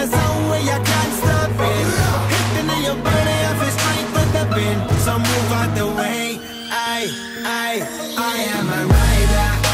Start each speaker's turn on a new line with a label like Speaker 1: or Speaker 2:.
Speaker 1: zone where you can't stop it. Hitting in your body, I feel strength with the pin. So move out the way. I am a rider.